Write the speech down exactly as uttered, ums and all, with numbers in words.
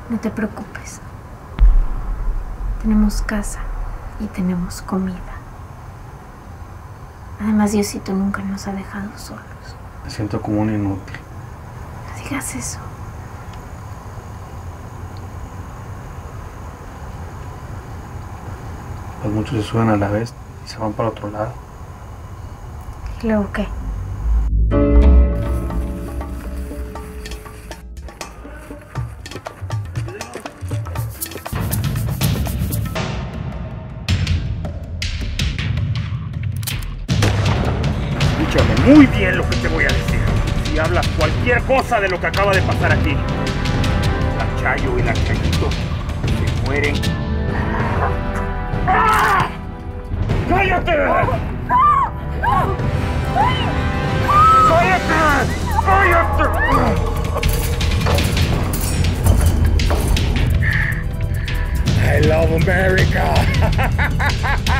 No te preocupes. Tenemos casa y tenemos comida. Además, Diosito nunca nos ha dejado solos. Me siento como un inútil. No digas eso. Pues muchos se suben a la vez y se van para otro lado. ¿Y luego qué? Escúchame muy bien lo que te voy a decir. Si hablas cualquier cosa de lo que acaba de pasar aquí, la Chayo y la Chayito se mueren. ¡Cállate! ¡Cállate! ¡Cállate! I love America!